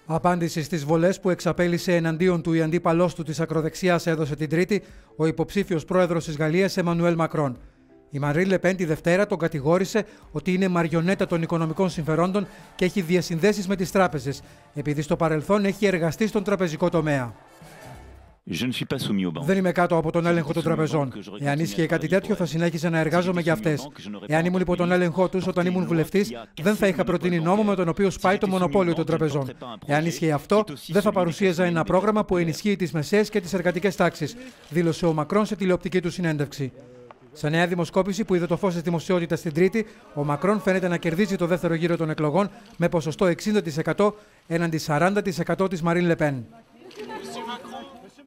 Απάντηση στις βολές που εξαπέλυσε εναντίον του η αντίπαλός του της ακροδεξιάς έδωσε την Τρίτη ο υποψήφιος πρόεδρος της Γαλλίας Εμμανουέλ Μακρόν. Η Μαρίν Λε Πεν τη Δευτέρα τον κατηγόρησε ότι είναι μαριονέτα των οικονομικών συμφερόντων και έχει διασυνδέσεις με τις τράπεζες, επειδή στο παρελθόν έχει εργαστεί στον τραπεζικό τομέα. Δεν είμαι κάτω από τον έλεγχο των τραπεζών. Εάν ίσχυε κάτι τέτοιο, θα συνέχιζα να εργάζομαι για αυτές. Εάν ήμουν υπό τον έλεγχό τους όταν ήμουν βουλευτής, δεν θα είχα προτείνει νόμο με τον οποίο σπάει το μονοπόλιο των τραπεζών. Εάν ίσχυε αυτό, δεν θα παρουσίαζα ένα πρόγραμμα που ενισχύει τις μεσαίες και τις εργατικές τάξεις, δήλωσε ο Μακρόν σε τηλεοπτική του συνέντευξη. Σε νέα δημοσκόπηση που είδε το φως της δημοσιότητας την Τρίτη, ο Μακρόν φαίνεται να κερδίζει το δεύτερο γύρο των εκλογών με ποσοστό 60% έναντι 40% της Μαρίν Λε Πεν.